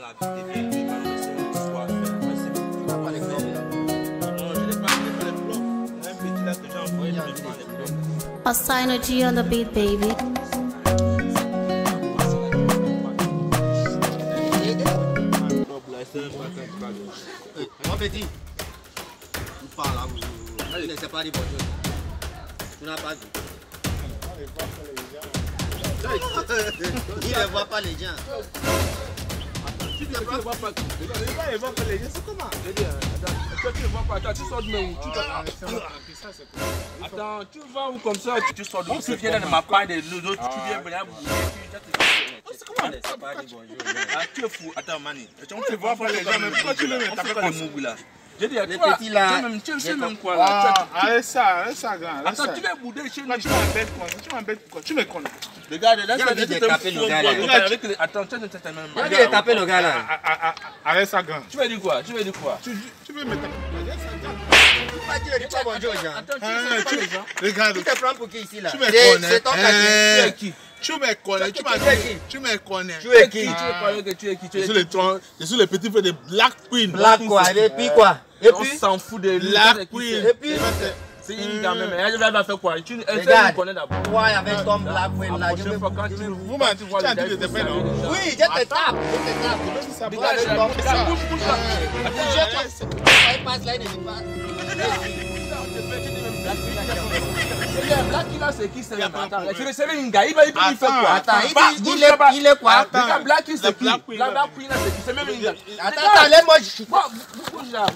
la vie des quoi faire. Pas les blocs là. Non, je n'ai pas les blocs. Un petit là que j'ai envoyé, je prends les blocs. Synergy on the beat, baby. Mon petit, tu parles là, vous ne laissez pas dire bonjour. Tu n'as pas dit. Il ne voit pas les gens. Tu ne vois pas les gens, c'est comment? Je dis, attends, tu ne vois pas, attends, tu sors de où? Attends, tu vas où comme ça? Tu sors de où? Tu viens de ma part de l'autre, tu viens venir bouger, c'est comment? Tu es fou, attends, Mani. Tu ne vois pas les gens, même pourquoi tu le mets? T'as fait quoi le mou là? Je dis, les petits là, tu sais même quoi là? Arrête ça, grand. Attends, tu vas bouder chez nous. Tu m'embêtes quoi? Tu m'embêtes pourquoi? Tu me connais. Regarde, là, tu de taper le gars là. Attends, tu vas même. Tu veux taper le gars là. Arrête ça, grand. Tu veux dire quoi? Tu veux dire quoi? Tu veux me taper. Tu dis pas bonjour aux gens. Attends, tu sais pas les gens. Regarde. Tu te prends pour qui ici là? Tu me connais. C'est ton quartier. Tu es qui? Tu me connais. Tu m'as dit. Tu me connais. Tu es qui? Tu veux parler que tu es qui? Je suis le petit frère de Black Queen. Black quoi? Et puis quoi? Et On puis? s'en fout de lui. Black Queen. Et puis? C'est une dame, mais elle va faire quoi? Elle Regarde, connaît d'abord. toi avec ton Black Queen là, je vais... Vous m'avez dit de te faire non? Oui, je te tape. Je te tape. Dégage, la bouche, Il passe là, il ne dit pas. Black là, c'est qui? C'est une gars. Il va faire quoi? Attends, il est quoi? Regarde, Black c'est qui? Black Queen là, c'est qui? C'est même une gars. Attends, laisse-moi. Bouge là.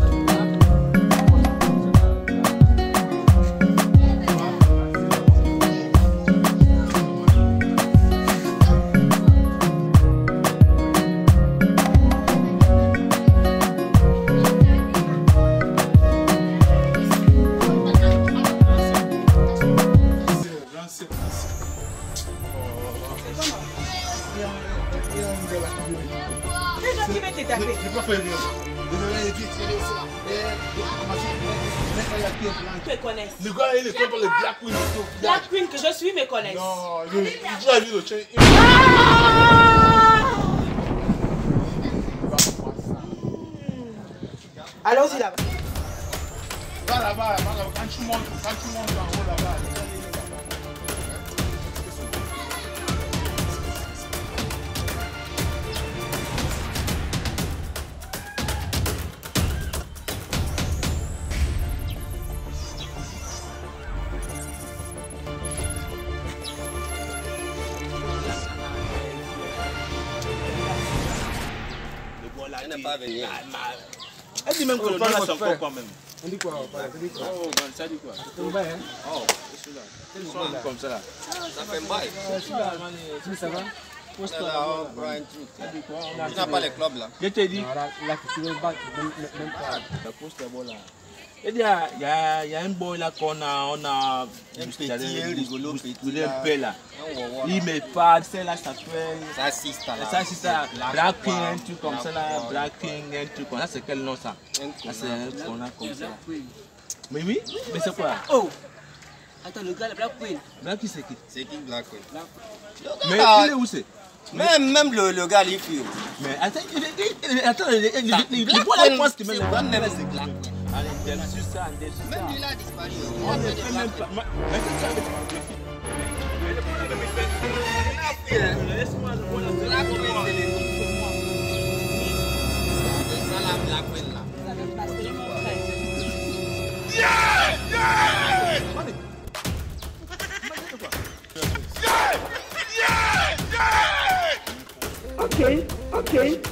Tu me connais. Le gars, il est contre le Black Queen. Black Queen que je suis me connaît. Non, tu as vu le chien. Allons-y là-bas. Va là-bas, quand tu montes en haut là-bas. Elle n'est pas venue. Elle dit même que le temps là, c'est encore quand même. On dit quoi? Oh, ça dit quoi? On va, hein? Oh, c'est celui-là. Ils sont comme ça là. Ça fait mal. Ça va? Tu n'as pas les clubs là. Je t'ai dit. Là, tu veux battre, même pas. La course d'abord là. Il y a un boy là qu'on a un petit, rigolo, petit un peu là. Il me parle, c'est là, ça s'appelle. Ça assiste là. Ça, c'est ça. Black King, un truc comme ça là. Black King, un truc comme ça. C'est quel nom ça? C'est un qu'on a comme ça. Mais oui, mais c'est quoi? Oh! Attends, le gars, le Black Queen. Black King, c'est qui? C'est qui Black Queen? Mais il est où c'est? Même le gars, il fuit. Mais attends, il pense que même c'est Black Queen. Allez, dessus ça, dessus ça. Même lui là a disparu. On ne fait même pas. Mais c'est ça. Laisse-moi le voir. Black Queen, c'est les autres. C'est ça la Black Queen là. Ok.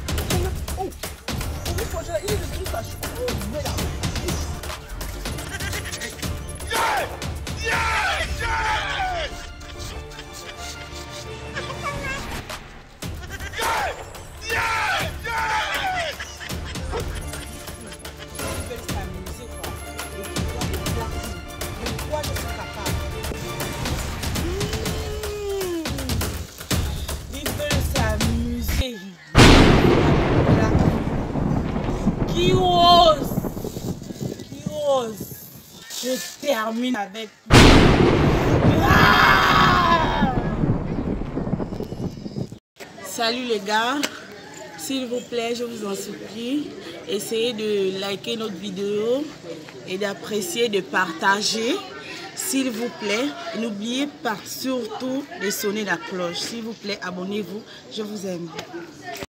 Je termine avec... Salut les gars, S'il vous plaît, je vous en supplie, essayez de liker notre vidéo et d'apprécier, de partager. S'il vous plaît, n'oubliez pas surtout de sonner la cloche. S'il vous plaît, abonnez-vous. Je vous aime.